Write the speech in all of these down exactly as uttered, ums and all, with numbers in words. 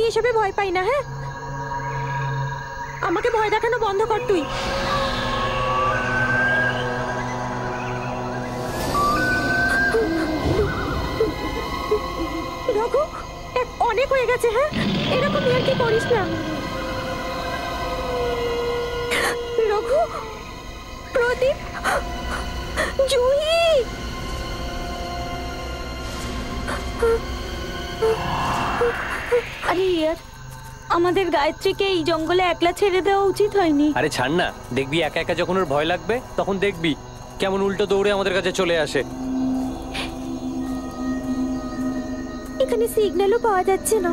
এসবে ভয় পাই না। হ্যাঁ, আমাকে ভয় দেখানো বন্ধ কর তুই। রঘু, অনেক হয়ে গেছে। হ্যাঁ, এরকম আর কি করিস না। রঘু, প্রদীপ, জুহি, আরে ইয়ার, আমাদের গায়ত্রীকে এই জঙ্গলে একলা ছেড়ে দেওয়া উচিত হয়নি। আরে ছাড় না, দেখবি একা একা যখন ওর ভয় লাগবে তখন দেখবি কেমন উল্টো দৌড়ে আমাদের কাছে চলে আসে। এখানে সিগন্যালও পাওয়া যাচ্ছে না।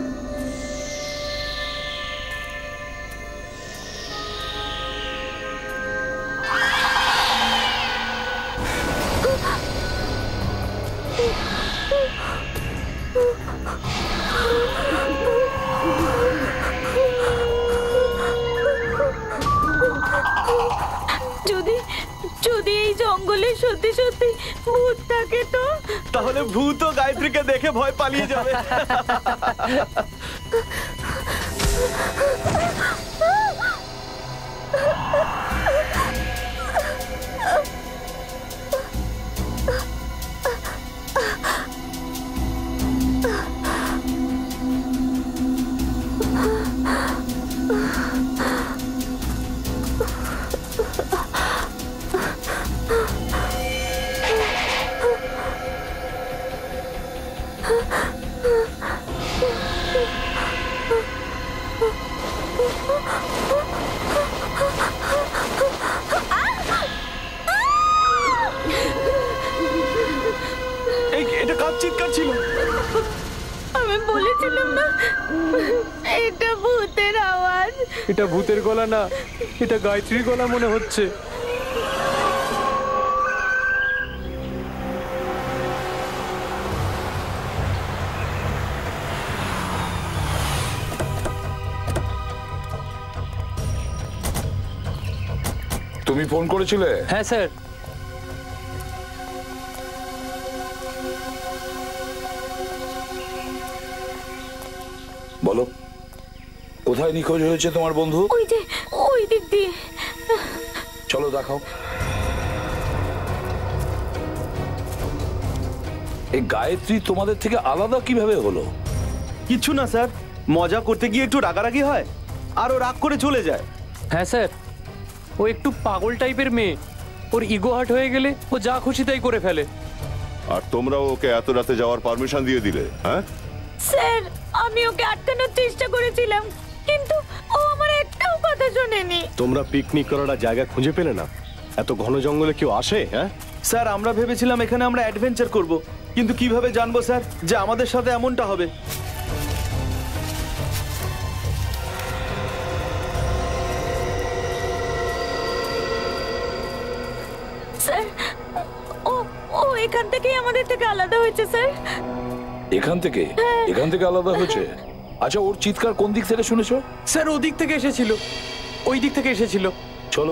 যদি যদি এই জঙ্গলে সত্যি সত্যি ভূত থাকে তো তাহলে ভূতও গায়ত্রীকে দেখে ভয় পালিয়ে যাবে। আমি বলেছিলাম না এটা ভূতের আওয়াজ। এটা ভূতের গলা না, এটা গায়ত্রীর গলা মনে হচ্ছে। তুমি ফোন করেছিলে? হ্যাঁ স্যার। বলো, কোথায় নিখোঁজ হয়েছে তোমার বন্ধু? ওই যে ওই দিক দিয়ে। চলো দেখাও। এই গায়ত্রী তোমাদের থেকে আলাদা কিভাবে হলো? কিছু না স্যার, মজা করতে গিয়ে একটু রাগারাগি হয় আর ও রাগ করে চলে যায়। হ্যাঁ স্যার, ও একটু পাগল টাইপের মেয়ে। ওর ইগো হার্ট হয়ে গেলে ও যা খুশি তাই করে ফেলে। আর তোমরা ওকে এত রাতে যাওয়ার পারমিশন দিয়ে দিলে? হ্যাঁ স্যার, আমি ওকে আটকানোর চেষ্টা করেছিলাম কিন্তু ও আমার একটাও কথা শোনেনি। তোমরা পিকনিক করার জায়গা খুঁজে পেলে না? এত ঘন জঙ্গলে কেউ আসে? হ্যাঁ স্যার, আমরা ভেবেছিলাম এখানে আমরা অ্যাডভেঞ্চার করব, কিন্তু কিভাবে জানবো স্যার যে আমাদের সাথে এমনটা হবে? স্যার, ও ও এখান থেকেই আমাদের থেকে আলাদা হয়েছে স্যার। এখান থেকে? এখান থেকে আলাদা হয়েছে? আচ্ছা, ওর চিৎকার কোন দিক থেকে শুনেছো? স্যার, ওদিক থেকে এসেছিল, ওই দিক থেকে এসেছিল। চলো।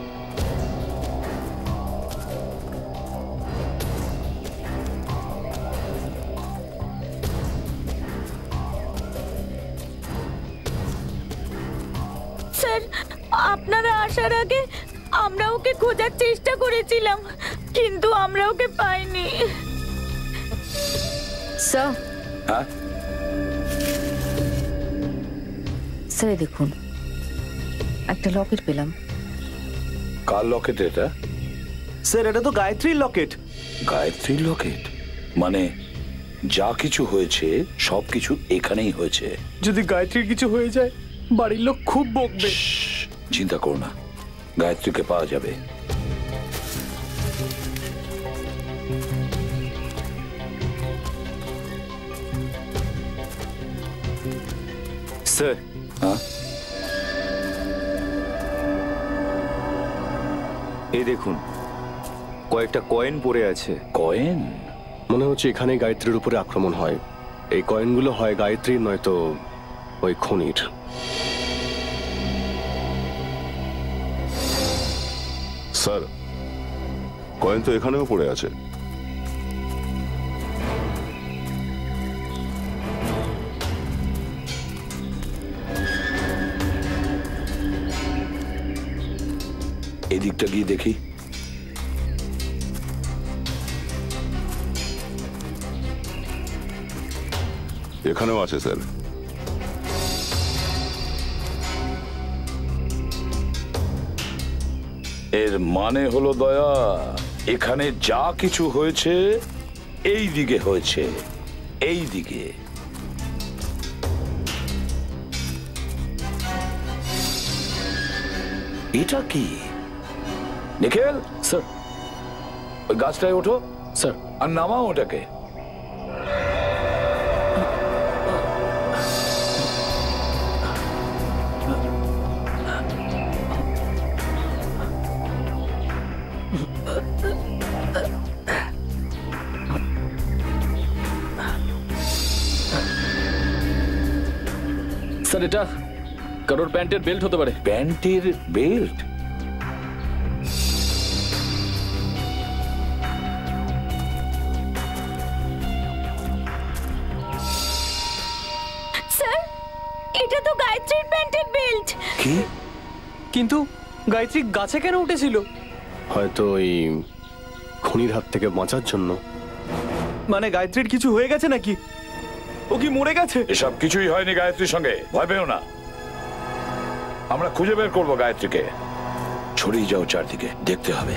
স্যার, আপনারা আসার আগে আমরা ওকে খোঁজার চেষ্টা করেছিলাম কিন্তু আমরা ওকে পাইনি। স্যার, হ্যাঁ স্যার দেখুন, একটা লকেট পেলাম। কার লকেট এটা? স্যার, এটা তো গায়ত্রীর লকেট। গায়ত্রীর লকেট? মানে যা কিছু হয়েছে সবকিছু এখানেই হয়েছে। যদি গায়ত্রীর কিছু হয়ে যায় বাড়ির লোক খুব বকবে। চিন্তা করো না, গায়ত্রীকে পাওয়া যাবে। স্যার, হ্যাঁ এই দেখুন, কয়েকটা কয়েন পড়ে আছে। কয়েন? মনে হচ্ছে এখানে গায়ত্রীর উপরে আক্রমণ হয়। এই কয়েনগুলো হয় গায়ত্রীর, নয়তো ওই খনির। স্যার, কয়েন তো এখানেও পড়ে আছে। এদিকটা গিয়ে দেখি। এখানেও আছে স্যার। এর মানে হলো দয়া, এখানে যা কিছু হয়েছে এই দিকে হয়েছে, এই দিকে। এটা কি নিখিল? স্যার। ওই গাছটায় ওঠো স্যার। আর নামাও ওটাকে। স্যার এটা কারোর প্যান্টের বেল্ট হতে পারে। প্যান্টের বেল্ট? স্যার এটা তো গায়ত্রীর প্যান্টের বেল্ট। কি? কিন্তু গায়ত্রী গাছে কেন উঠেছিল? হয়তো ওই খুনির হাত থেকে বাঁচার জন্য। মানে গায়ত্রীর কিছু হয়ে গেছে নাকি? ও কি মরে গেছে? এসব কিছুই হয়নি গায়ত্রীর সঙ্গে, ভয় পেও না। আমরা খুঁজে বের করবো গায়ত্রীকে। ছড়িয়ে যাও চারদিকে, দেখতে হবে।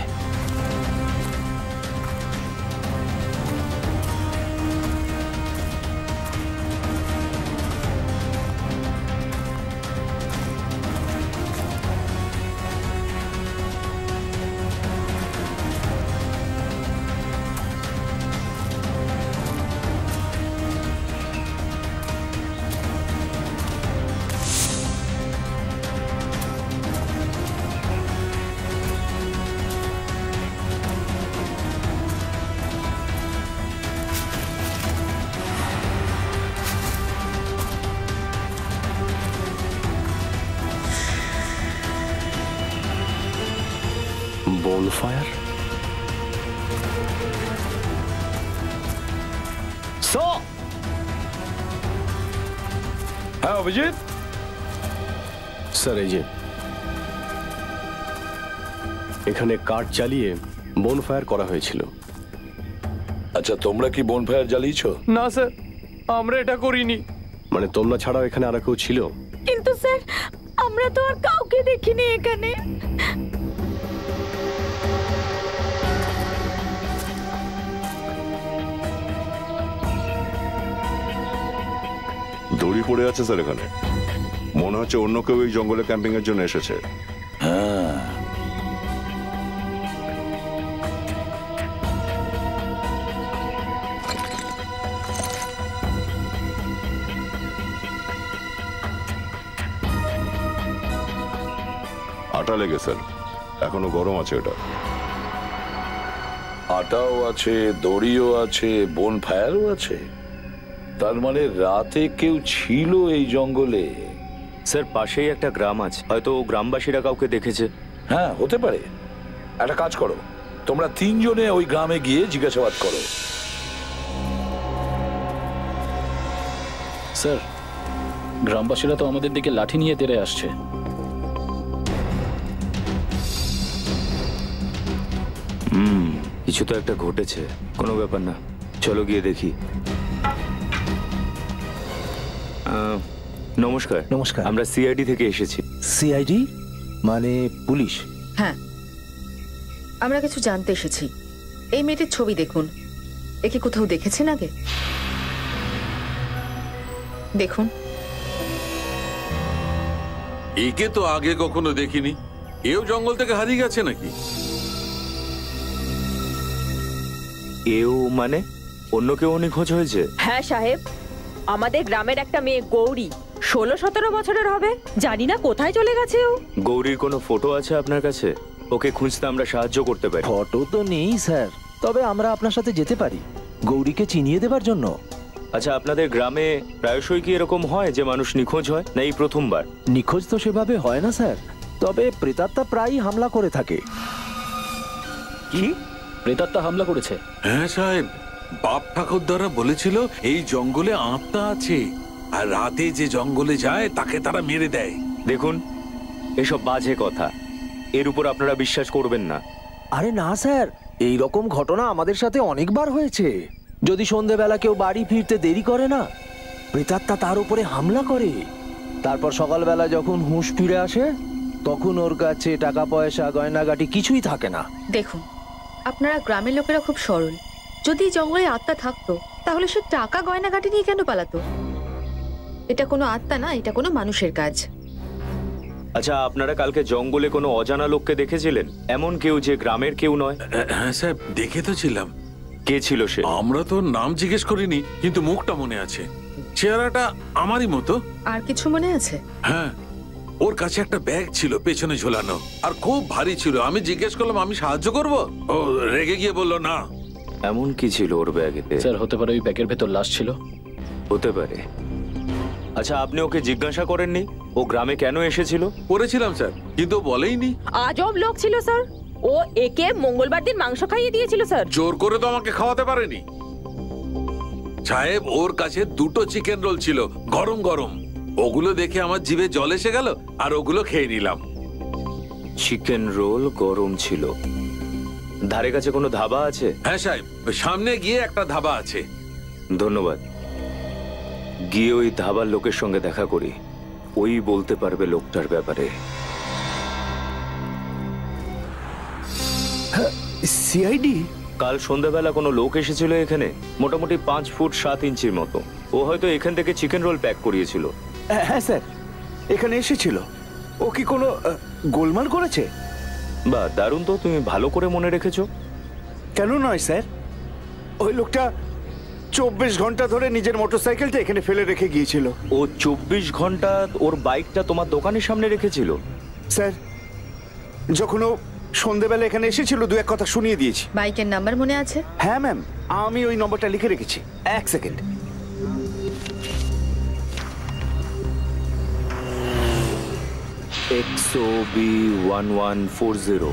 বোনফায়ার? হ্যাঁ অভিজিৎ। স্যার এই যে এখানে কাঠ জ্বালিয়ে বোনফায়ার করা হয়েছিল। আচ্ছা তোমরা কি বোনফায়ার জ্বালিয়েছো? না স্যার, আমরা এটা করিনি। মানে তোমরা ছাড়াও এখানে আর কেউ ছিল? কিন্তু স্যার আমরা তো আর কাউকে দেখিনি এখানে। দড়ি পড়ে আছে স্যার এখানে। মনে হচ্ছে অন্য কেউ এই জঙ্গলে ক্যাম্পিং এর জন্য এসেছে। হ্যাঁ আটা লেগে স্যার, এখনো গরম আছে এটা। আটাও আছে, দড়িও আছে, বোনফায়ারও আছে। তার মানে রাতে কেউ ছিল এই জঙ্গলে। স্যার পাশেই একটা গ্রাম আছে, হয়তো গ্রামবাসীরা কাউকে দেখেছে। হ্যাঁ হতে পারে। একটা কাজ করো, তোমরা তিনজনে ওই গ্রামে গিয়ে জিজ্ঞাসাবাদ করো। স্যার গ্রামবাসীরা তো আমাদের দিকে লাঠি নিয়ে তেড়ে আসছে। হুম কিছু তো একটা ঘটেছে, কোনো ব্যাপার না, চলো গিয়ে দেখি। আহ, নমস্কার। নমস্কার। আমরা সিআইডি থেকে এসেছি। সিআইডি মানে পুলিশ? হ্যাঁ, আমরা কিছু জানতে এসেছি। এই মেয়েটির ছবি দেখুন, একে কোথাও দেখেছেন আগে? দেখুন। একে তো আগে কখনো দেখিনি। এও জঙ্গল থেকে হারিয়ে গেছে নাকি? এও মানে অন্য কেউ নিখোঁজ হয়েছে? হ্যাঁ সাহেব, আমাদের গ্রামের একটা মেয়ে গৌরী, ষোলো সতেরো বছরের হবে, জানি না কোথায় চলে গেছে ও। গৌরীর কোনো ফটো আছে আপনার কাছে? ওকে খুঁজতে আমরা সাহায্য করতে পারি। ফটো তো নেই স্যার, তবে আমরা আপনার সাথে যেতে পারি গৌরীকে চিনিয়ে দেবার জন্য। আচ্ছা আপনাদের গ্রামে প্রায়শই কি এরকম হয় যে মানুষ নিখোঁজ হয়, না এই প্রথমবার? নিখোঁজ তো সেভাবে হয় না স্যার, তবে প্রেতাত্মা প্রায়ই হামলা করে থাকে। কি প্রেতাত্মা হামলা করেছে? হ্যাঁ সাহেব, বাপ ঠাকুর দ্বারা বলেছিল এই জঙ্গলে আত্মা আছে, আর রাতে যে জঙ্গলে যায় তাকে তারা মেরে দেয়। দেখুন এসব বাজে কথা। এর উপর আপনারা বিশ্বাস করবেন না। আরে না স্যার, এই রকম ঘটনা আমাদের সাথে অনেকবার হয়েছে। যদি সন্ধেবেলা কেউ বাড়ি ফিরতে দেরি করে না, প্রেতাত্মা তার উপরে হামলা করে। তারপর সকালবেলা যখন হুঁশ ফিরে আসে, তখন ওর কাছে টাকা পয়সা গয়নাগাটি কিছুই থাকে না। দেখুন, আপনারা গ্রামের লোকেরা খুব সরল। যদি জঙ্গলে আত্মা থাকতো, তাহলে সে টাকা গয়নাগাটি নিয়ে কেন পালাতো? এটা কোনো আত্মা না, এটা কোনো মানুষের কাজ। আচ্ছা, আপনারা কালকে জঙ্গলে কোনো অজানা লোককে দেখেছিলেন? এমন কেউ যে গ্রামের কেউ নয়? হ্যাঁ স্যার, দেখে তো ছিলাম। কে ছিল সে? আমরা তো নাম জিজ্ঞেস করিনি, কিন্তু মুখটা মনে আছে। চেহারাটা আমারই মতো। আর কিছু মনে আছে? হ্যাঁ, ওর কাছে একটা ব্যাগ ছিল পেছনে ঝোলানো, আর খুব ভারী ছিল। আমি জিজ্ঞেস করলাম আমি সাহায্য করব, ও রেগে গিয়ে বলল না। এমন কি ছিল ওর ব্যাগেতে? স্যার, হতে পারে ওই ব্যাগের ভেতর লাশ ছিল। হতে পারে। আচ্ছা, আপনি ওকে জিজ্ঞাসা করেননি ও গ্রামে কেন এসেছিল? করেছিলাম স্যার, কিন্তু বলেইনি। আজব লোক ছিল স্যার। ও একে মঙ্গলবার দিন মাংস খাইয়ে দিয়েছিল স্যার। জোর করে তো আমাকে খাওয়াতে পারেনি সাহেব। ওর কাছে দুটো চিকেন রোল ছিল, গরম গরম। ওগুলো দেখে আমার জিভে জল এসে গেল, আর ওগুলো খেয়ে নিলাম। চিকেন রোল গরম ছিল। ধারে কাছে কোনো ধাবা আছে? হ্যাঁ সাহেব, সামনে গিয়ে একটা ধাবা আছে। ধন্যবাদ। গিয়ে ওই ধাবার লোকের সঙ্গে দেখা করি, ওই বলতে পারবে লোকটার ব্যাপারে। সিআইডি? কাল সন্ধ্যাবেলা কোনো লোক এসেছিল এখানে, মোটামুটি পাঁচ ফুট সাত ইঞ্চির মতো। ও হয়তো এখান থেকে চিকেন রোল প্যাক করিয়েছিল। হ্যাঁ স্যার, এখানে এসেছিল। ও কি কোনো গোলমাল করেছে? বাহ, দারুণ তো, তুমি ভালো করে মনে রেখেছো। কেন নয় স্যার, ওই লোকটা চব্বিশ ঘন্টা ধরে নিজের মোটরসাইকেলটা এখানে ফেলে রেখে গিয়েছিল। ও চব্বিশ ঘন্টা ওর বাইকটা তোমার দোকানের সামনে রেখেছিল? স্যার, যখন ও সন্ধ্যেবেলা এখানে এসেছিল, দু এক কথা শুনিয়ে দিয়েছি। বাইকের নাম্বার মনে আছে? হ্যাঁ ম্যাম, আমি ওই নম্বরটা লিখে রেখেছি। এক সেকেন্ড। এক্সও B one one four zero.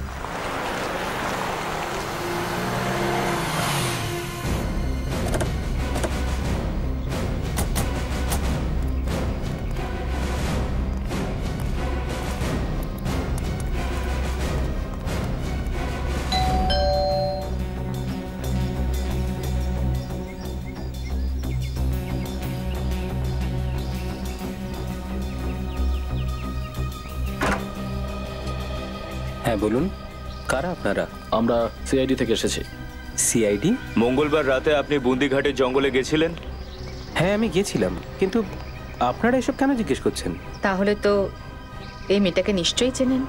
হ্যাঁ বলুন, কারা আপনারা? আমরা সিআইডি থেকে এসেছি। সিআইডি? মঙ্গলবার রাতে আপনি বুন্দিঘাটের জঙ্গলে গেছিলেন? হ্যাঁ, আমি গিয়েছিলাম, কিন্তু আপনারা এসব কেন জিজ্ঞেস করছেন? তাহলে তো এই মেয়েটাকে নিশ্চয়ই চেনেন।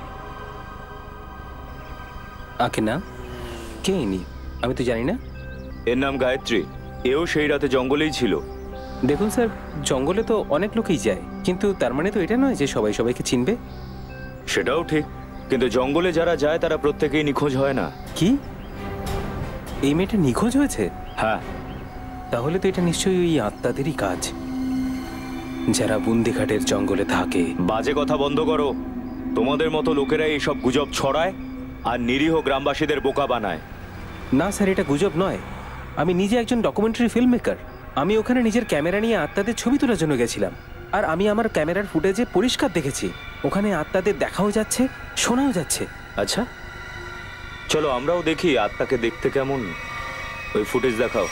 আকে না, কে ইনি? আমি তো জানি না। এর নাম গায়ত্রী। এও সেই রাতে জঙ্গলেই ছিল। দেখুন স্যার, জঙ্গলে তো অনেক লোকই যায়, কিন্তু তার মানে তো এটা নয় যে সবাই সবাইকে চিনবে। সেটাও ঠিক, কিন্তু জঙ্গলে যারা যায় তারা প্রত্যেকেই নিখোঁজ হয় না। কি? এই মেয়েটা নিখোঁজ হয়েছে? হ্যাঁ। তাহলে তো এটা নিশ্চয়ই ওই আত্মাদেরই কাজ, যারা বুন্দিঘাটের জঙ্গলে থাকে। বাজে কথা বন্ধ করো। তোমাদের মতো লোকেরা এইসব গুজব ছড়ায় আর নিরীহ গ্রামবাসীদের বোকা বানায়। না স্যার, এটা গুজব নয়। আমি নিজে একজন ডকুমেন্টারি ফিল্ম মেকার। আমি ওখানে নিজের ক্যামেরা নিয়ে আত্মাদের ছবি তোলার জন্য গেছিলাম, আর আমি আমার ক্যামেরার ফুটেজে পরিষ্কার দেখেছি ওখানে আত্মাদের দেখাও যাচ্ছে, শোনাও যাচ্ছে। আচ্ছা, চলো আমরাও দেখি আত্মাকে দেখতে কেমন। ওই ফুটেজ দেখাও।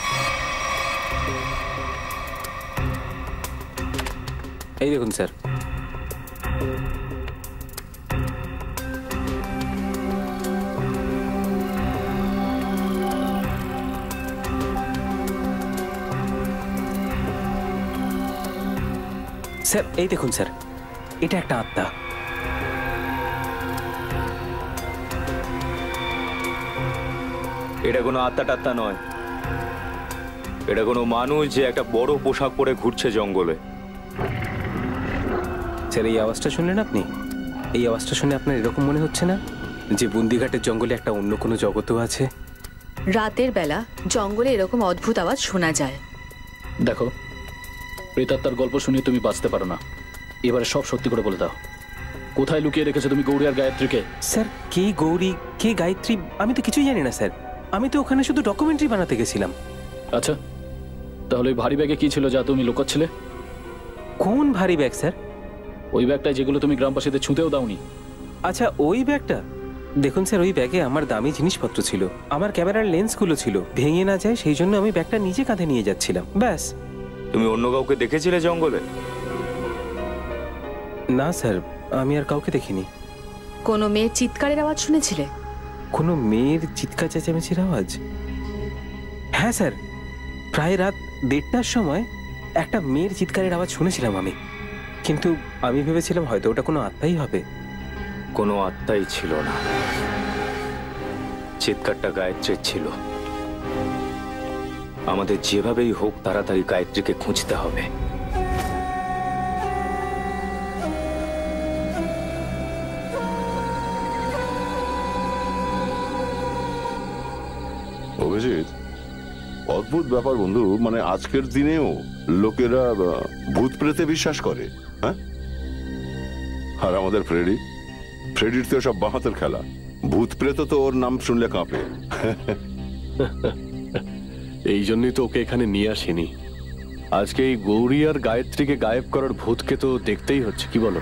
এই দেখুন স্যার। স্যার এই দেখুন স্যার, এটা একটা আত্মা। এটা কোনো আত্মা টাত্মা নয়, এটা কোনো মানুষ যে একটা বড় পোশাক পরে ঘুরছে জঙ্গলে। স্যার, এই আওয়াজটা শুনলেন আপনি? এই আওয়াজটা শুনে আপনার এরকম মনে হচ্ছে না যে বুন্দিঘাটের জঙ্গলে একটা অন্য কোনো জগতও আছে? রাতের বেলা জঙ্গলে এরকম অদ্ভুত আওয়াজ শোনা যায়। দেখো, প্রেতাত্মার গল্প শুনিয়ে তুমি বাঁচতে পারো না। এবারে সব সত্যি করে বলে দাও, কোথায় লুকিয়ে রেখেছো তুমি গৌরী আর গায়ত্রীকে? স্যার, কে গৌরী, কে গায়ত্রী, আমি তো কিছুই জানি না স্যার। আমি তো ওখানে শুধু ডকুমেন্টারি বানাতে গেছিলাম। আচ্ছা, তাহলে ওই ভারী ব্যাগে কি ছিল যা তুমি লুকোচ্ছিলে? কোন ভারী ব্যাগ স্যার? ওই ব্যাগটায় যেগুলো তুমি গ্রামবাসীদের ছুঁতেও দাওনি। আচ্ছা ওই ব্যাগটা দেখুন স্যার, ওই ব্যাগে আমার দামি জিনিসপত্র ছিল, আমার ক্যামেরার লেন্সগুলো ছিল, ভেঙে না যায় সেই জন্য আমি ব্যাগটা নিজে কাঁধে নিয়ে যাচ্ছিলাম, ব্যাস। তুমি অন্য কাউকে দেখেছিলে জঙ্গলে? না স্যার, আমি আর কাউকে দেখিনি। কোনো মেয়ের চিৎকারের আওয়াজ শুনেছিলে? কোনো মেয়ের চিৎকার চেঁচামেচির আওয়াজ? হ্যাঁ স্যার, প্রায় রাত দেড়টার সময় একটা মেয়ের চিৎকারের আওয়াজ শুনেছিলাম আমি, কিন্তু আমি ভেবেছিলাম হয়তো ওটা কোনো আত্মাই হবে। কোনো আত্মাই ছিল না, চিৎকারটা গায়ত্রীর ছিল। আমাদের যেভাবেই হোক তাড়াতাড়ি গায়ত্রীকে খুঁজতে হবে। অভিজিৎ, অদ্ভুত ব্যাপার বন্ধু, মানে আজকের দিনেও লোকেরা ভূত প্রেতে বিশ্বাস করে, হ্যাঁ? আর আমাদের ফ্রেডি, ফ্রেডির তো সব বাহাতের খেলা, ভূত প্রেত তো ওর নাম শুনলে কাঁপে। এই জন্যই তো ওকে এখানে নিয়ে আসিনি। আজকে এই গৌরী আর গায়ত্রীকে গায়েব করার ভূতকে তো দেখতেই হচ্ছে, কি বলো?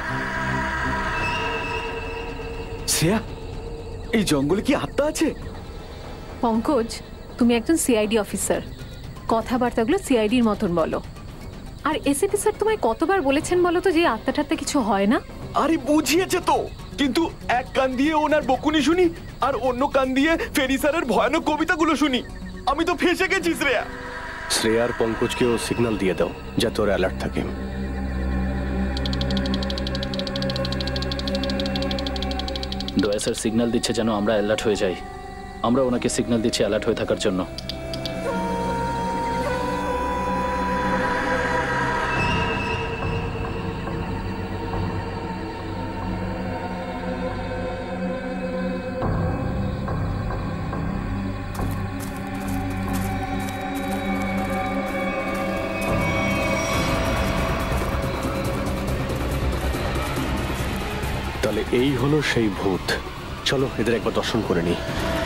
শ্রেয়া, এই জঙ্গলে কি আত্মা আছে? পঙ্কজ, তুমি একজন সিআইডি অফিসার, কথাবার্তাগুলো সিআইডির মতন বলো। আর এসিপি স্যার তোমায় কতবার বলেছেন বলো তো যে আত্মা টাত্মা কিছু হয় না? আরে বুঝিয়েছে তো, কিন্তু এক কান দিয়ে ওনার বকুনি শুনি আর অন্য কান দিয়ে ফেরি স্যারের ভয়ানক কবিতাগুলো শুনি। আমি তো ফেসে গেছি শ্রেয়া। শ্রেয়ার পঙ্কজকেও সিগন্যাল দিয়ে দাও যাতে ওরা অ্যালার্ট থাকে। দয়া স্যার সিগন্যাল দিচ্ছে যেন আমরা অ্যালার্ট হয়ে যাই। আমরা ওনাকে সিগন্যাল দিচ্ছি অ্যালার্ট হয়ে থাকার জন্য। তাহলে এই হলো সেই ভূত। চলো এদের একবার দর্শন করে নি।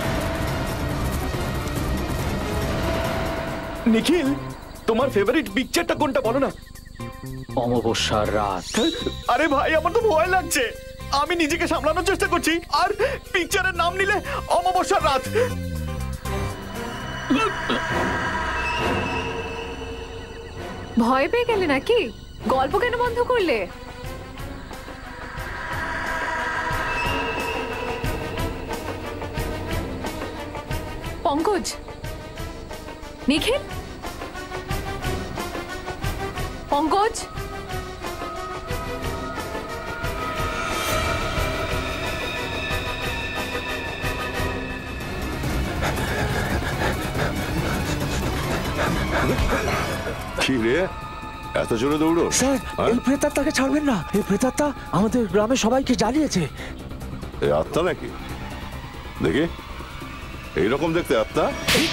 নিখিল, তোমার ফেভারিট পিকচারটা কোনটা বলো না? অমাবস্যার রাত। আরে ভাই, আমার তো ভয় লাগছে। আমি নিজেকে সামলানোর চেষ্টা করছি, আর পিকচারের নাম নিলে অমাবস্যার রাত। ভয় পেয়ে গেলে নাকি? গল্প কেন বন্ধ করলে? পঙ্কজ, নিখিল, পঙ্কজ, কি রে, এত জোরে দৌড়ো? স্যার, এই প্রেতাত্মাকে ছাড়বেন না। এই প্রেতাত্মা আমাদের গ্রামে সবাইকে জ্বালিয়েছে। এই আত্মা নাকি? দেখি, এইরকম দেখতে আত্মা।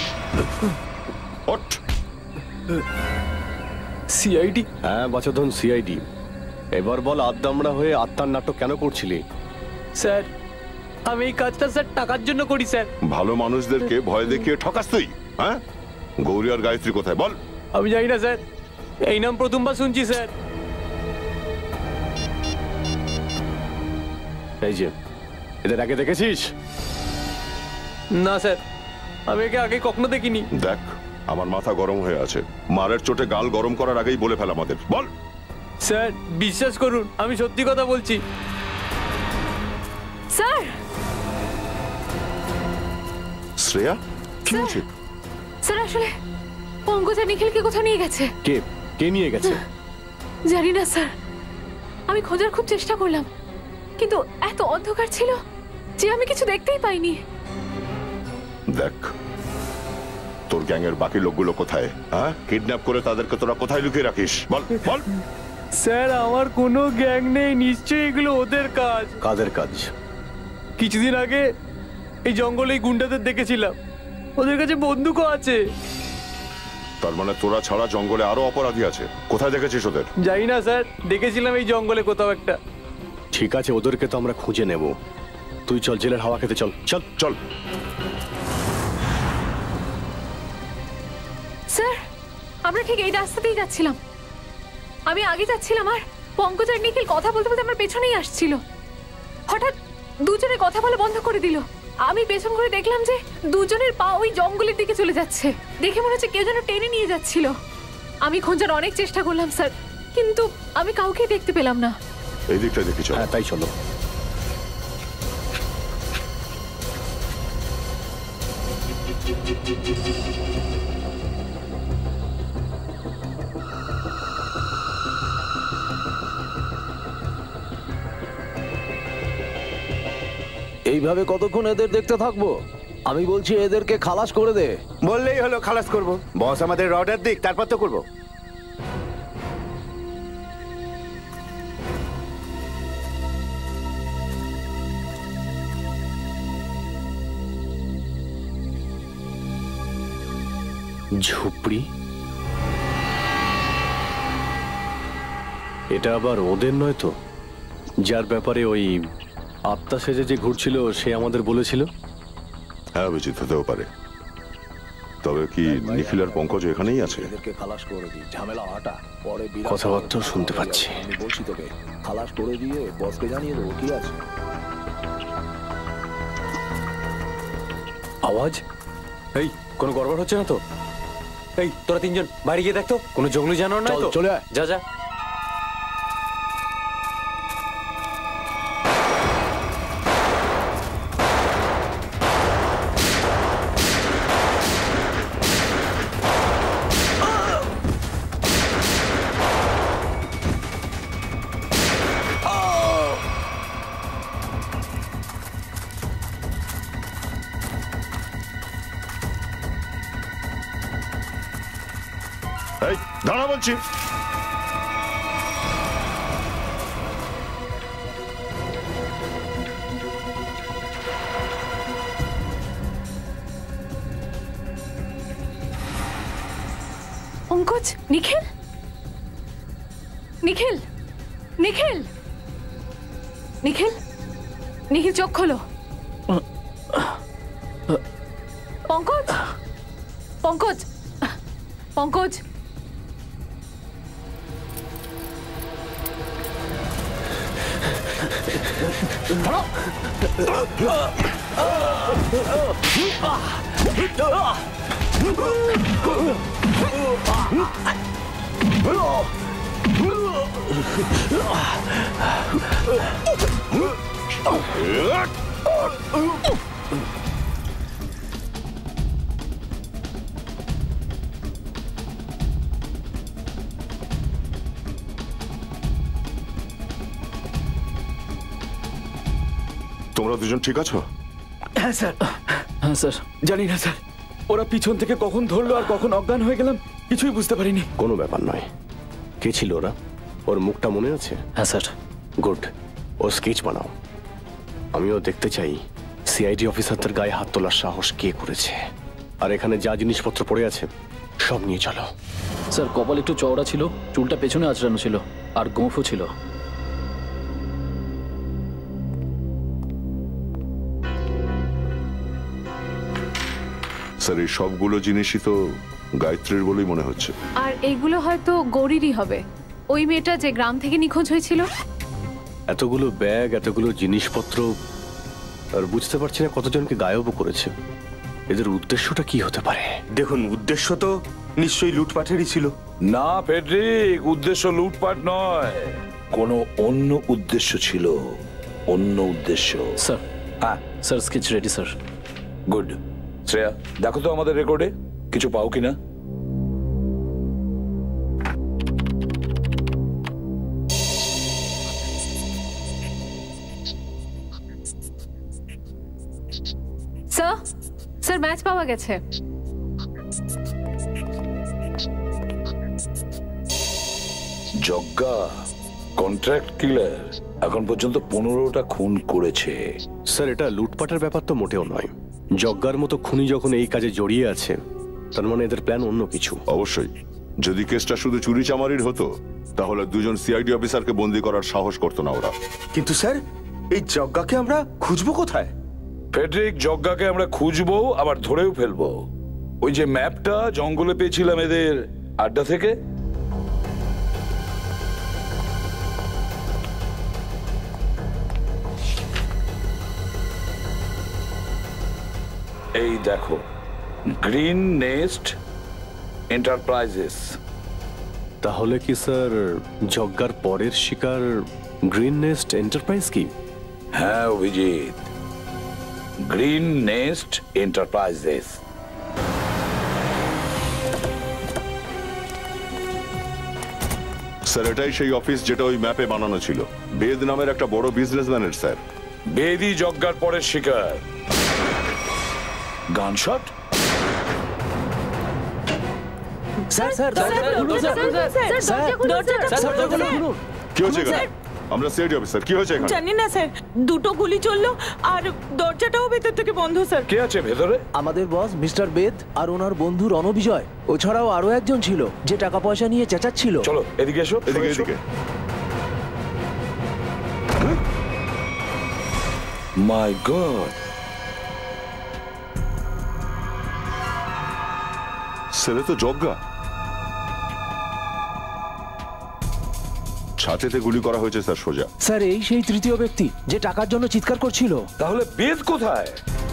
সিআইডি? হ্যাঁ বাচোধন, সিআইডি। এবার বল, আদ্দামড়া হয়ে আত্মার নাটক কেন করছিলি? স্যার, আমি এই কাজটা স্যার টাকার জন্য করি স্যার। ভালো মানুষদেরকে ভয় দেখিয়ে ঠকাস তুই, হ্যাঁ? গৌরী আর গায়ত্রী কোথায় বল? আমি জানি না স্যার, এই নাম প্রথমবার শুনছি স্যার। এই যে, এদের আগে দেখেছিস? না স্যার, আমি একে আগে কখনো দেখিনি। দেখ, আমার মাথা গরম হয়ে আছে। মারের চোটে গাল গরম করার আগেই বলে ফেল আমাদের। বল স্যার, বিশ্বাস করুন আমি সত্যি কথা বলছি। স্যার, শ্রেয়া, কি হয়েছে? স্যার আসলে পঙ্কজ আর নিখিলকে কোথাও নিয়ে গেছে। কে কে নিয়ে গেছে? জানি না স্যার, আমি খোঁজার খুব চেষ্টা করলাম, কিন্তু এত অন্ধকার ছিল যে আমি কিছু দেখতেই পাইনি। দেখ, তোর গ্যাংয়ের বাকি লোকগুলো কোথায়? হ্যাঁ, কিডন্যাপ করে তাদেরকে তোরা কোথায় লুকিয়ে রাখিস? বল বল। স্যার, আমার কোনো গ্যাং নেই, নিশ্চয়ই এগুলো ওদের কাজ। কাদের কাজ? কিছুদিন আগে এই জঙ্গলে এই গুন্ডাদের দেখেছিলাম, ওদের কাছে বন্দুকও আছে। তার মানে তোরা ছাড়া জঙ্গলে আরো অপরাধী আছে। কোথায় দেখেছিস ওদের? জানি না স্যার, দেখেছিলাম এই জঙ্গলে কোথাও একটা। ঠিক আছে, ওদেরকে তো আমরা খুঁজে নেব। তুই চল, জেলের হাওয়া খেতে চল। চল চল। স্যার, আমরা ঠিক এই রাস্তাতেই যাচ্ছিলাম। আমি আগে যাচ্ছিলাম আর পঙ্কজ আর নিখিল কথা বলতে বলতে আমার পেছনেই আসছিল। হঠাৎ দুজনে কথা বলা বন্ধ করে দিল। আমি পেছন করে দেখলাম যে দুজনের পা ওই জঙ্গলের দিকে চলে যাচ্ছে। দেখে মনে হচ্ছে কেউ যেন টেনে নিয়ে যাচ্ছিল। আমি খোঁজার অনেক চেষ্টা করলাম স্যার, কিন্তু আমি কাউকে দেখতে পেলাম না। এই দিকটা দেখি চলো। হ্যাঁ তাই চলো। এইভাবে কতক্ষণ এদের দেখতে থাকবো? আমি বলছি এদেরকে খালাস করে দে। বললেই হলো খালাস করব। বস আমাদের অর্ডার দিক, তারপর তো করব। ঝুপড়ি? এটা আবার ওদের নয় তো, যার ব্যাপারে ওই আত্মা সেজে যে ঘুরছিল সে আমাদের বলেছিল? হ্যাঁ অভিজিৎ, হতেও পারে। তবে কি নিখিল আর পঙ্কজ এখানেই আছে? এদেরকে খালাস করে দিই, ঝামেলা হাঁটা। পরে কথাবার্তা শুনতে পাচ্ছি। আমি বলছি তোকে খালাস করে দিয়ে বসকে জানিয়ে দেবো, কি আছে? আওয়াজ? এই কোনো গড়বড় হচ্ছে না তো? এই তোরা তিনজন বাড়ি গিয়ে দেখতো কোনো জঙ্গলি জানোয়ার নাই তো? চলে আয়। যা যা। এই দাঁড়া বলছি। পঙ্কজ, নিখিল, নিখিল, নিখিল, নিখিল, নিখিল চোখ খোলো। পঙ্কজ, পঙ্কজ, পঙ্কজ, তোমরা দুজন ঠিক আছো? হ্যাঁ স্যার। হ্যাঁ স্যার। জানি না স্যার, ওরা পিছন থেকে কখন ধরলো আর কখন অজ্ঞান হয়ে গেলাম কিছুই বুঝতে পারিনি। কোনো ব্যাপার নয়। কে ছিল ওরা? ওর মুখটা মনে আছে? হ্যাঁ স্যার। গুড। ও স্কেচ বানাও, আমিও দেখতে চাই সিআইডি অফিসারদের গায়ে হাত তোলার সাহস কে করেছে। আর এখানে যা জিনিসপত্র পড়ে আছে সব নিয়ে চলো। স্যার কপাল একটু চওড়া ছিল, চুলটা পেছনে আঁচড়ানো ছিল, আর গোঁফও ছিল। স্যার এই সবগুলো জিনিসই তো গায়ত্রীর বলেই মনে হচ্ছে। আর এইগুলো হয়তো গৌরীরই হবে, ওই মেয়েটা যে গ্রাম থেকে নিখোঁজ হয়েছিল। এতগুলো ব্যাগ, এতগুলো জিনিসপত্র, আর বুঝতে পারছি না কতজনকে গায়েবও করেছে। এদের উদ্দেশ্যটা কি হতে পারে? দেখুন, উদ্দেশ্য তো নিশ্চয়ই লুটপাটেরই ছিল। না ফেডরিক, উদ্দেশ্য লুটপাট নয়, কোনো অন্য উদ্দেশ্য ছিল। অন্য উদ্দেশ্য। স্যার। হ্যাঁ sir, sketch ready sir. Good. Shreya দেখো তো আমাদের রেকর্ডে কিছু পাও কিনা। স্যার, স্যার ম্যাচ পাওয়া গেছে। জগ্গা কন্ট্রাক্ট কিলার এখন পর্যন্ত পনেরোটা খুন করেছে। স্যার এটা লুটপাটের ব্যাপার তো মোটেও নয়। জগ্গার মতো খুনি যখন এই কাজে জড়িয়ে আছে, তার মানে এদের প্ল্যান অন্য কিছু। অবশ্যই। যদি কেসটা শুধু চুরি চামারির হতো তাহলে দুজন সিআইডি অফিসারকে বন্দি করার সাহস করতো না ওরা। কিন্তু স্যার এই জগ্গাকে আমরা খুঁজবো কোথায়? ফেডরিক, জগ্গাকে আমরা খুঁজবো, আবার ধরেও ফেলবো। ওই যে ম্যাপটা জঙ্গলে পেয়েছিলাম এদের আড্ডা থেকে, এই দেখো, গ্রিন নেস্ট এন্টারপ্রাইজেস। তাহলে কি স্যার যজ্ঞার পরের শিকার গ্রিন নেস্ট এন্টারপ্রাইজ কি? হ্যাঁ Abhijit, green nest enterprises. Sir এটাই সেই অফিস যেটা ওই ম্যাপে বানানো ছিল। বেদ নামের একটা বড় বিজনেসম্যানের স্যার। বেদি যজ্ঞার পরের শিকার। গানশট? স্যার স্যার কি হয়েছে এখানে? আমরা সিআইডি অফিসার, কি হয়েছে এখানে? জানি না স্যার, দুটো গুলি চললো আর দরজাটাও ভেতর থেকে বন্ধ স্যার। কে আছে ভেতরে? আমাদের বস মিস্টার বেদ আর ওনার বন্ধু রণবিজয়। ও ছাড়াও আরো একজন ছিল যে টাকা পয়সা নিয়ে চেঁচাচ্ছিল। চলো এদিকে এসো। এদিকে এদিকে। মাই গড, ছেলে তো যজ্ঞা। ছাতিতে গুলি করা হয়েছে স্যার সোজা। স্যার এই সেই তৃতীয় ব্যক্তি যে টাকার জন্য চিৎকার করছিল। তাহলে বেদ কোথায়?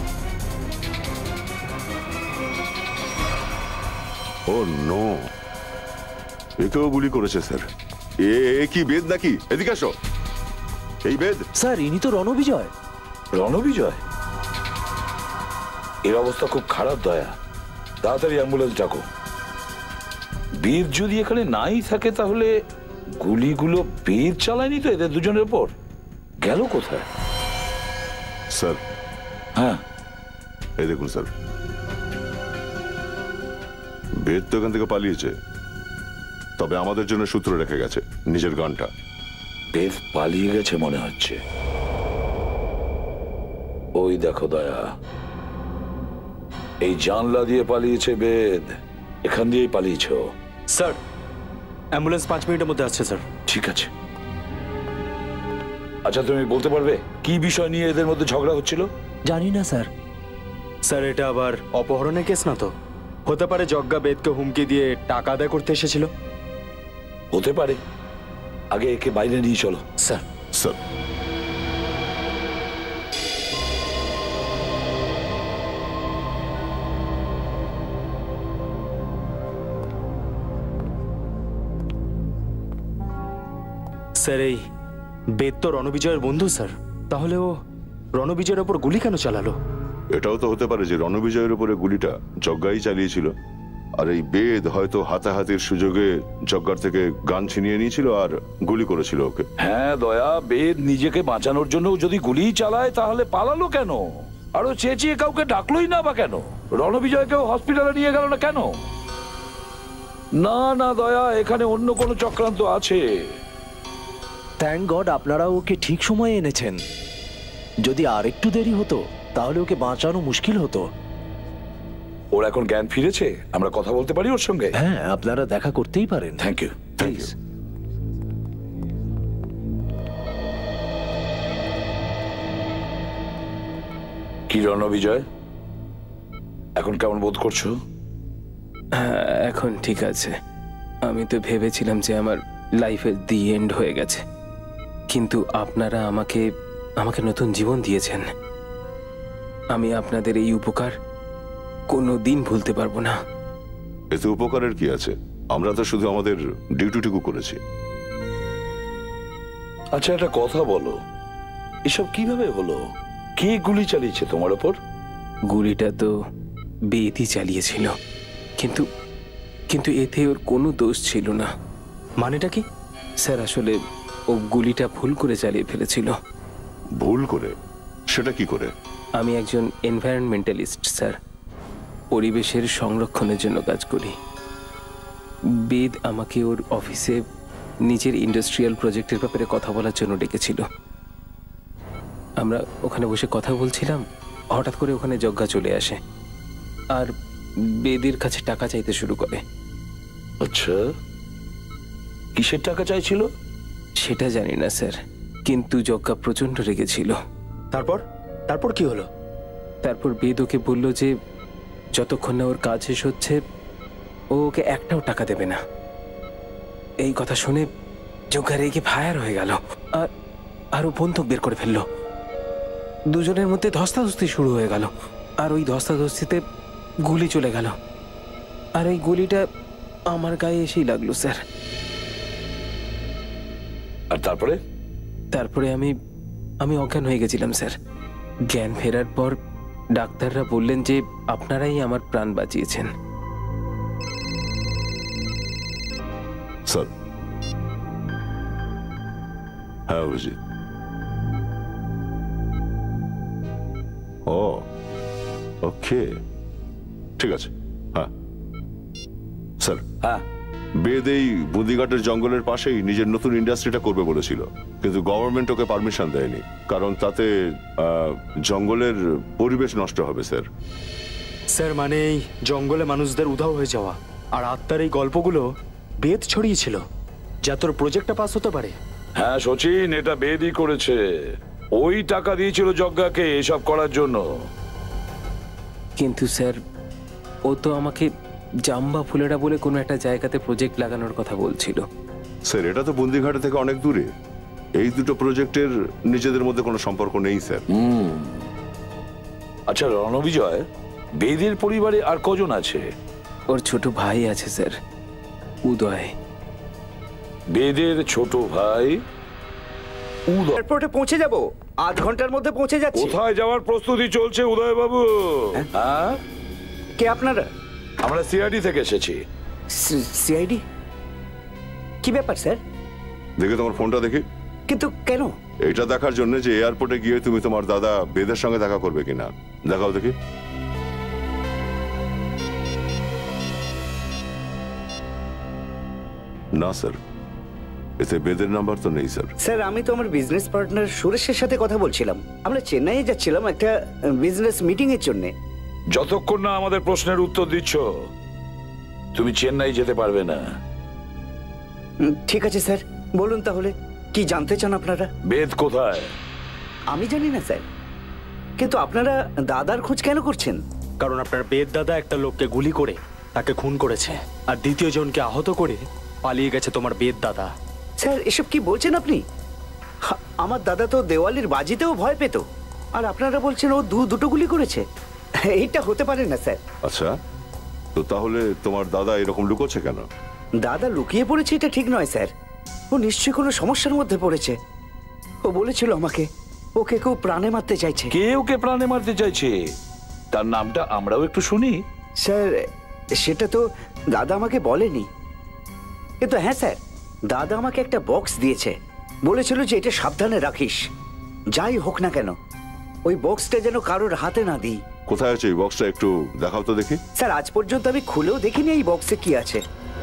ও নো, একেও গুলি করেছে স্যার। এ এ কি বেদ নাকি? এদিকে আসো। এই বেদ? স্যার ইনি তো রণবিজয়। রণবিজয়? এর অবস্থা খুব খারাপ দয়া, তাড়াতাড়ি অ্যাম্বুলেন্স ডাকো। বেদ যদি এখানে নাই থাকে তাহলে গুলিগুলো বেদ চালায়নি তো এদের দুজনের উপর? গেল কোথায়? স্যার হ্যাঁ এই দেখুন স্যার, বেদ তো এখান থেকে পালিয়েছে, তবে আমাদের জন্য সূত্র রেখে গেছে, নিজের গানটা। বেদ পালিয়ে গেছে মনে হচ্ছে। ওই দেখো দয়া, এই জানলা দিয়ে পালিয়েছে বেদ। এখান দিয়েই পালিয়েছ। স্যার অ্যাম্বুলেন্স পাঁচ মিনিটের মধ্যে আসছে স্যার। ঠিক আছে। আচ্ছা তুমি বলতে পারবে কি বিষয় নিয়ে এদের মধ্যে ঝগড়া হচ্ছিল? জানি না স্যার। স্যার এটা আবার অপহরণের কেস না তো? হতে পারে যজ্ঞা বেদকে হুমকি দিয়ে টাকা আদায় করতে এসেছিল। হতে পারে। আগে একে বাইরে নিয়ে চলো। স্যার স্যার স্যার এই বেদ তো রণবিজয়ের বন্ধু স্যার, তাহলে ও রণবিজয়ের ওপর গুলি কেন চালালো? এটাও তো হতে পারে যে রণবিজয়ের উপরে গুলিটা যজ্ঞাই চালিয়েছিল, আর এই বেদ হয়তো হাতাহাতির সুযোগে যজ্ঞার থেকে গান ছিনিয়ে নিয়েছিল আর গুলি করেছিল ওকে। হ্যাঁ দয়া, বেদ নিজেকে বাঁচানোর জন্য যদি গুলি চালায় তাহলে পালালো কেন? আরো চেঁচিয়ে কাউকে ডাকলোই না বা কেন? রণবিজয়কেও হসপিটালে নিয়ে গেল না কেন? না না দয়া, এখানে অন্য কোনো চক্রান্ত আছে। থ্যাংক গড আপনারা ওকে ঠিক সময়ে এনেছেন। যদি আর একটু দেরি হতো তাহলে ওকে বাঁচানো মুশকিল হতো। ওর এখন জ্ঞান ফিরেছে, আমরা কথা বলতে পারি ওর সঙ্গে। হ্যাঁ আপনারা দেখা করতেই পারেন। Thank you. Thank you. কি রণবিজয়, এখন কেমন বোধ করছো? হ্যাঁ এখন ঠিক আছে। আমি তো ভেবেছিলাম যে আমার লাইফের দি এন্ড হয়ে গেছে, কিন্তু আপনারা আমাকে আমাকে নতুন জীবন দিয়েছেন। আমি আপনাদের এই উপকার কোনো দিন ভুলতে পারবো না। এতে উপকারের কি আছে? আমরা তো শুধু আমাদের ডিউটিটুকু করেছি। আচ্ছা একটা কথা বলো, এসব কিভাবে হলো? কে গুলি চালিয়েছে তোমার ওপর? গুলিটা তো বেদই চালিয়েছিল, কিন্তু কিন্তু এতে ওর কোনো দোষ ছিল না। মানেটা কি? স্যার আসলে ও গুলিটা ভুল করে চালিয়ে ফেলেছিল। ভুল করে? সেটা কি করে? আমি একজন এনভায়রনমেন্টালিস্ট স্যার, পরিবেশের সংরক্ষণের জন্য কাজ করি। বেদ আমাকে ওর অফিসে নিজের ইন্ডাস্ট্রিয়াল প্রজেক্টের ব্যাপারে কথা বলার জন্য ডেকেছিল। আমরা ওখানে বসে কথা বলছিলাম, হঠাৎ করে ওখানে যজ্ঞা চলে আসে আর বেদের কাছে টাকা চাইতে শুরু করে। আচ্ছা, কিসের টাকা চাইছিল সেটা জানি না স্যার, কিন্তু যজ্ঞা প্রচন্ড রেগেছিল। তারপর তারপর কি হলো? তারপর বেদ ওকে বলল যে যতক্ষণ না ওর কাজ শেষ হচ্ছে ও ওকে একটাও টাকা দেবে না। এই কথা শুনে যজ্ঞা রেগে ফায়ার হয়ে গেল আর আরো বন্দুক বের করে ফেললো। দুজনের মধ্যে ধস্তাধস্তি শুরু হয়ে গেল আর ওই ধস্তাধস্তিতে গুলি চলে গেল, আর এই গুলিটা আমার গায়ে এসেই লাগলো স্যার। আর তারপরে তারপরে আমি আমি অজ্ঞান হয়ে গেছিলাম স্যার। জ্ঞান ফেরার পর ডাক্তাররা বললেন যে আপনারাই আমার প্রাণ বাঁচিয়েছেন। স্যার, হ্যাঁ অভিজিৎ। ও ওকে, ঠিক আছে। হ্যাঁ স্যার, হ্যাঁ বেদ এই বুদিঘাটের জঙ্গলের পাশেই নিজের নতুন ইন্ডাস্ট্রিটা করবে বলেছিল, কিন্তু গভর্নমেন্ট ওকে পারমিশন দেয়নি, কারণ তাতে আহ, জঙ্গলের পরিবেশ নষ্ট হবে স্যার। স্যার মানে এই জঙ্গলে মানুষদের উধাও হয়ে যাওয়া আর আত্মার এই গল্পগুলো বেদ ছড়িয়েছিল যা তোর প্রজেক্টটা পাস হতে পারে। হ্যাঁ সচিন, এটা বেদই করেছে। ওই টাকা দিয়েছিল যজ্ঞাকে এসব করার জন্য। কিন্তু স্যার, ও তো আমাকে জাম্বা ফুলেরা বলে কোনো একটা জায়গাতে প্রজেক্ট লাগানোর কথা বলছিল। স্যার, এটা তো বন্দিঘাট থেকে অনেক দূরে। এই দুটো প্রজেক্টের নিজেদের মধ্যে কোনো সম্পর্ক নেই স্যার। হুম, আচ্ছা রণবিজয়, বেদের পরিবারে আর কজন আছে? ওর ছোট ভাই আছে স্যার, উদয়। বেদের ছোট ভাই উদয়। এয়ারপোর্টে পৌঁছে যাব, আধ ঘন্টার মধ্যে পৌঁছে যাচ্ছি। কোথায় যাওয়ার প্রস্তুতি চলছে উদয় বাবু? হ্যাঁ, কে আপনারা? আমরা সিআইডি থেকে এসেছি। সিআইডি? কি ব্যাপার স্যার? দেখে তোমার ফোনটা দেখি। কিন্তু কেন? এটা দেখার জন্য যে এয়ারপোর্টে গিয়ে তুমি তোমার দাদা বেদের সঙ্গে দেখা করবে কিনা। দেখাও দেখি। না স্যার, এতে বেদের নাম্বার তো নেই স্যার। স্যার, আমি তো আমার বিজনেস পার্টনার সুরেশের সাথে কথা বলছিলাম। আমরা চেন্নাইয়ে যাচ্ছিলাম একটা বিজনেস মিটিং এর জন্য। যতক্ষণ না আমাদের প্রশ্নের উত্তর দিচ্ছ, তুমি চেন্নাই যেতে পারবে না। ঠিক আছে স্যার, বলুন তাহলে কি জানতে চান আপনারা? বেদ কোথায়? আমি জানি না স্যার, কিন্তু আপনারা দাদার খোঁজ কেন করছেন? কারণ আপনার বেদ দাদা একটা লোককে গুলি করে তাকে খুন করেছে, আর দ্বিতীয় জনকে আহত করে পালিয়ে গেছে তোমার বেদ দাদা। স্যার, এসব কি বলছেন আপনি? আমার দাদা তো দেওয়ালির বাজিতেও ভয় পেত, আর আপনারা বলছেন ও দু দুটো গুলি করেছে? এইটা হতে পারে না স্যার। আচ্ছা, তো তাহলে তোমার দাদা এরকম লুকোচ্ছে কেন? দাদা লুকিয়ে পড়েছে এটা ঠিক নয় স্যার। ও নিশ্চয়ই কোনো সমস্যার মধ্যে পড়েছে। ও বলেছিল আমাকে ওকে কেউ প্রাণে মারতে চাইছে। কে ওকে প্রাণে মারতে চাইছে? তার নামটা আমরাও একটু শুনি। স্যার, সেটা তো দাদা আমাকে বলেনি, কিন্তু হ্যাঁ স্যার, দাদা আমাকে একটা বক্স দিয়েছে, বলেছিল যে এটা সাবধানে রাখিস, যাই হোক না কেন ওই বক্সটা যেন কারোর হাতে না দিই। কোথায় আছে এই বক্সটা, একটু দেখাও তো দেখি। স্যার, আজ পর্যন্ত আমি খুলেও দেখিনি এই বক্সে কি আছে।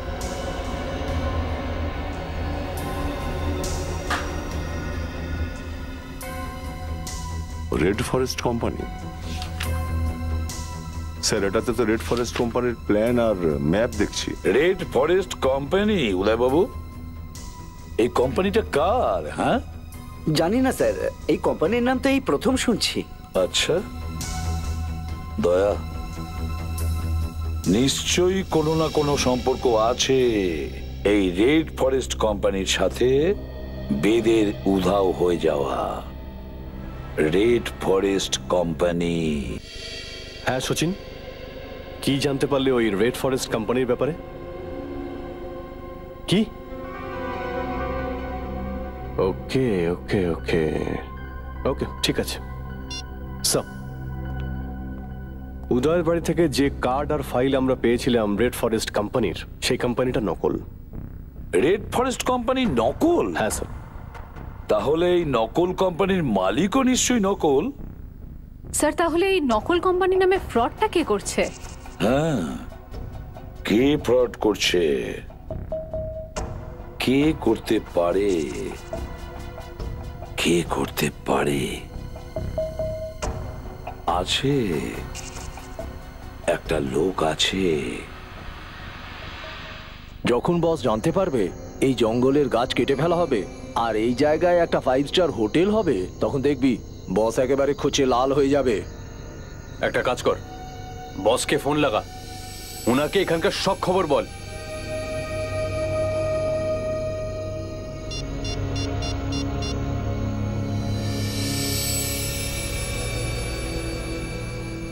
Red forest company. স্যার, এটাতে তো রেড ফরেস্ট কোম্পানির প্ল্যান আর ম্যাপ দেখছি। Red forest company? Uday babu, এই কোম্পানিটা কার? হ্যাঁ, জানি না স্যার, এই কোম্পানির নাম তো এই প্রথম শুনছি। আচ্ছা দয়া, নিশ্চয়ই কোনো না কোনো সম্পর্ক আছে এই রেড ফরেস্ট কোম্পানির সাথে বেদের উধাও হয়ে যাওয়া। Red forest company. হ্যাঁ সচিন, কি জানতে পারলে ওই রেড ফরেস্ট কোম্পানির ব্যাপারে? কি? ওকে ওকে ওকে ওকে ঠিক আছে। সব উদয়ের বাড়ি থেকে যে কার্ড আর ফাইল আমরা পেয়েছিলাম রেড ফরেস্ট কোম্পানির, সেই কোম্পানিটা নকল। রেড ফরেস্ট কোম্পানি নকল? হ্যাঁ স্যার। তাহলে এই নকল কোম্পানির মালিকও নিশ্চয়ই নকল। স্যার, তাহলে এই নকল কোম্পানি নামে ফ্রডটা কে করছে? হ্যাঁ, কে ফ্রড করছে, কে করতে পারে, কে করতে পারে? আছে একটা লোক আছে। যখন বস জানতে পারবে এই জঙ্গলের গাছ কেটে ফেলা হবে আর এই জায়গায় একটা ফাইভ স্টার হোটেল হবে, তখন দেখবি বস একেবারে খুঁচে লাল হয়ে যাবে। একটা কাজ কর, বসকে ফোন লাগা, ওনাকে এখানকার সব খবর বল।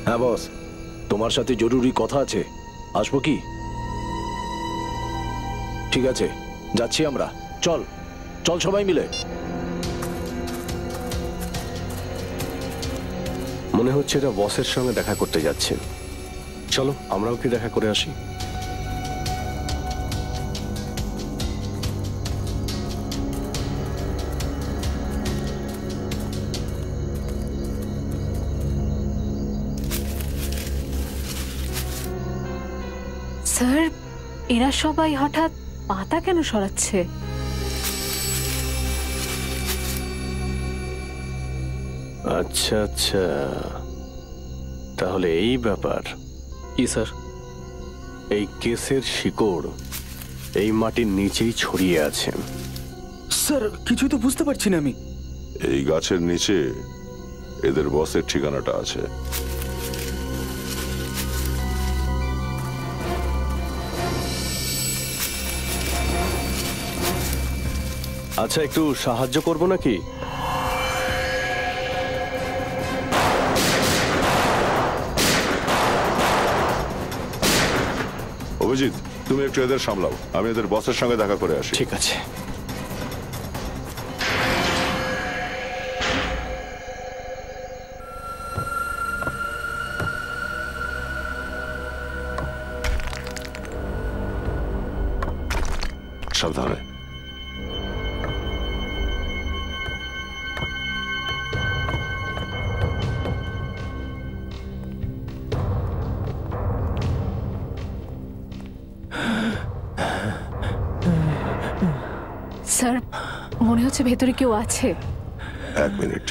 হ্যাঁ বস, তোমার সাথে জরুরি কথা আছে, আসবো কি? ঠিক আছে, যাচ্ছি আমরা। চল চল সবাই মিলে। মনে হচ্ছে এটা বসের সঙ্গে দেখা করতে যাচ্ছে। চলো আমরাও কি দেখা করে আসি। স্যার, এরা সবাই হঠাৎ পাতা কেন সরাচ্ছে? আচ্ছা আচ্ছা, তাহলে এই ব্যাপার। কি স্যার? এই কেসের শিকড় এই মাটির নিচেই ছড়িয়ে আছে। স্যার, কিছুই তো বুঝতে পারছি না আমি। এই গাছের নিচে এদের বসের ঠিকানাটা আছে। আচ্ছা, একটু সাহায্য করব নাকি? অভিজিৎ, তুমি একটু এদের সামলাও, আমি এদের বসের সঙ্গে দেখা করে আসি। ঠিক আছে। সাবধানে। স্যার, মনে হচ্ছে ভেতরে কেউ আছে। এক মিনিট।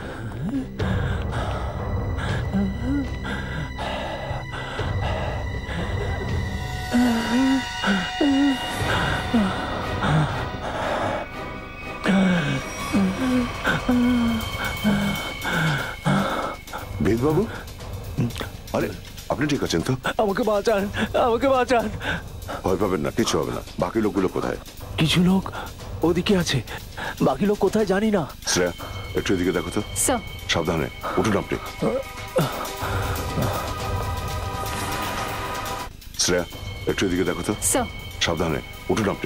বেদবাবু, আরে আপনি ঠিক আছেন তো? আমাকে বাঁচান, আমাকে বাঁচান। ভয় পাবেন না, কিছু হবে না। বাকি লোকগুলো কোথায়? কিছু লোক ওদিকে আছে, বাকি লোক কোথায় জানি না। শ্রেয়া, একটু এদিকে দেখো তো। সাবধানে, উঠুন আপনি। শ্রেয়া, একটু এদিকে দেখো তো। সাবধানে, উঠুন আপনি।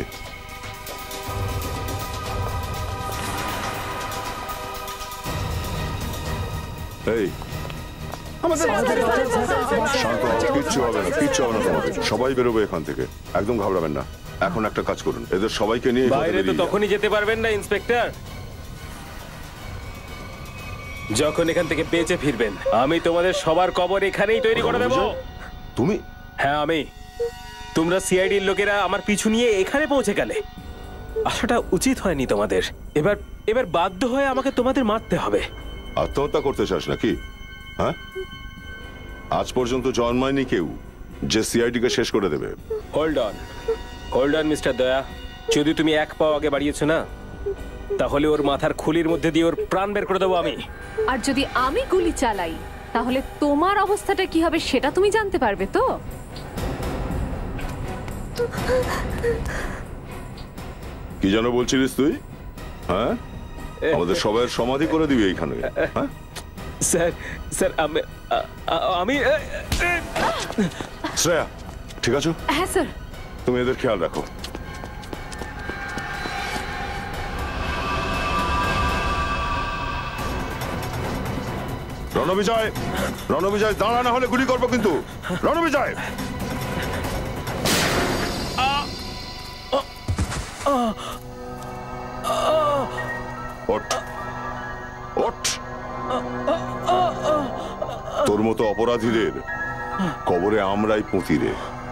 এই শান্ত হও, কিচ্ছু হবে না, কিচ্ছু হবে না তোমাদের। সবাই বেরোবে এখান থেকে, একদম ঘাবড়াবেন না। এখন একটা কাজ করুন, এদের সবাইকে নিয়ে বাইরে তো তখনই যেতে পারবেন না ইন্সপেক্টর, যখন এখান থেকে বেঁচে ফিরবেন। আমি তোমাদের সবার কবর এখানেই তৈরি করে দেব। তুমি? হ্যাঁ আমি। তোমরা সিআইডির লোকেরা আমার পিছু নিয়ে এখানে পৌঁছে গেলে। আসাটা উচিত হয়নি তোমাদের। এবার এবার বাধ্য হয়ে আমাকে তোমাদের মারতে হবে। আত্মহত্যা করতে চাস নাকি? হ্যাঁ, আজ পর্যন্ত জন্মায়নি কেউ যে সিআইডি কে শেষ করে দেবে। Hold on, hold on mister Daya. যদি তুমি এক পাও আগে বাড়িয়েছো না, তাহলে ওর মাথার খুলির মধ্যে দিয়ে ওর প্রাণ বের করে দেবো আমি। আর যদি আমি গুলি চালাই, তাহলে তোমার অবস্থাটা কি হবে সেটা তুমি জানতে পারবে তো? কি যেন বলছিলিস তুই? হ্যাঁ, আমাদের সবাই সমাধি করে দিবি এইখানে? হ্যাঁ স্যার, স্যার আমি আমি শ্রেয়া, ঠিক আছে? হ্যাঁ স্যার। তুমি এদের খেয়াল রাখো। রণবিজয়, রণবিজয় দাঁড়া, না হলে গুলি করবো কিন্তু। রণবিজয়, ওঠ, ওঠ। তোর মতো অপরাধীদের কবরে আমরাই পুঁতি রে।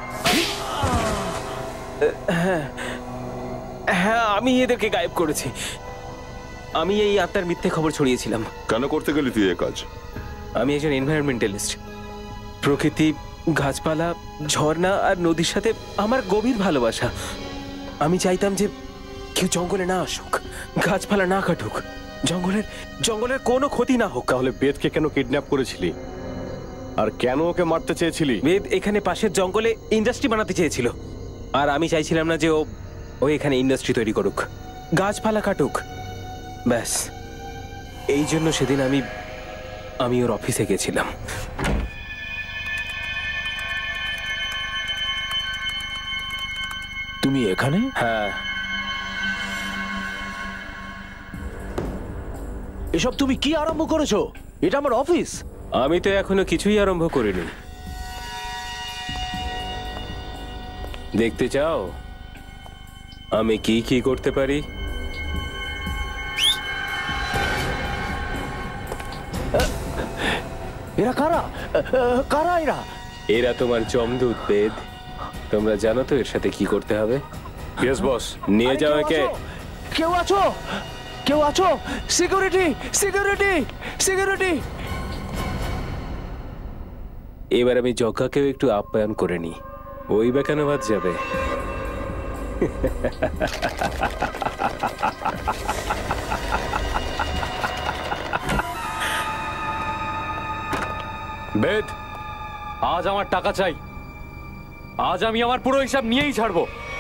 হ্যাঁ হ্যাঁ, আমি এদেরকে গায়েব করেছি। আমি এই আত্মার মিথ্যে খবর ছড়িয়েছিলাম। কেন করতে গেলি তুই এই কাজ? আমি একজন এনভায়রনমেন্টালিস্ট। প্রকৃতি, গাছপালা, ঝর্ণা আর নদীর সাথে আমার গভীর ভালোবাসা। আমি চাইতাম যে কেউ জঙ্গলে না আসুক, গাছপালা না কাটুক, জঙ্গলের জঙ্গলের কোনো ক্ষতি না হোক। তাহলে বেদকে কেন কিডন্যাপ করেছিলি আর কেন ওকে মারতে চেয়েছিলি? বেদ এখানে পাশের জঙ্গলে ইন্ডাস্ট্রি বানাতে চেয়েছিল, আর আমি চাইছিলাম না যে ও ও এখানে ইন্ডাস্ট্রি তৈরি করুক, গাছপালা কাটুক। ব্যাস এই জন্য সেদিন আমি আমি ওর অফিসে গেছিলাম। তুমি এখানে? হ্যাঁ। এসব তুমি কি আরম্ভ করেছো? এটা আমার অফিস। আমি তো এখনো কিছুই আরম্ভ করিনি। দেখতে চাও আমি কি কি করতে পারি? এরা কারা? কারা এরা? এরা তোমার জমদূত বেদ। তোমরা জানো তো এর সাথে কি করতে হবে? Yes boss. নিয়ে যাও একে। কেউ আছো? কেউ আছো? Security, security, security. এবার আমি যজ্ঞাকেও একটু আপ্যায়ন করে নি। ওই বা কেন বাদ যাবে? বেদ, আজ আমার টাকা চাই। আজ আমি আমার পুরো হিসাব নিয়েই ছাড়বো।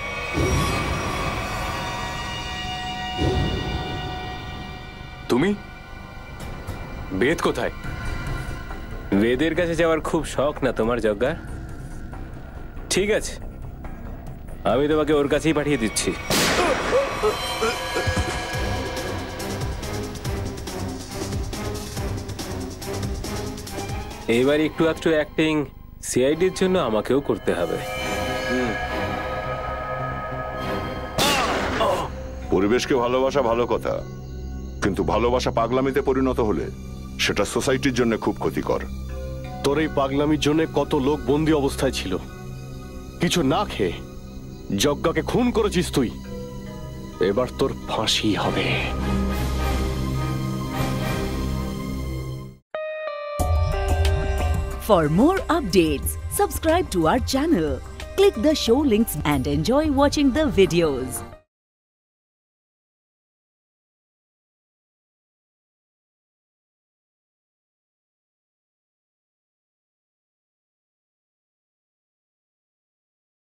তুমি? বেদ কোথায়? বেদের কাছে যাওয়ার খুব শখ না তোমার যজ্ঞা? ঠিক আছে, আমি তোমাকে ওর কাছেই পাঠিয়ে দিচ্ছি। এবার একটু আধটু অ্যাক্টিং সিআইডির জন্য আমাকেও করতে হবে। পরিবেশকে ভালোবাসা ভালো কথা, কিন্তু ভালোবাসা পাগলামিতে পরিণত হলে সেটা সোসাইটির জন্য খুব ক্ষতিকর। তোর এই পাগলামির জন্য কত লোক বন্দি অবস্থায় ছিল, কিছু না খেয়ে। যজ্ঞাকে খুন করেছিস তুই, এবার তোর ফাঁসি হবে। For more updates, subscribe to our channel, click the show links and enjoy watching the videos.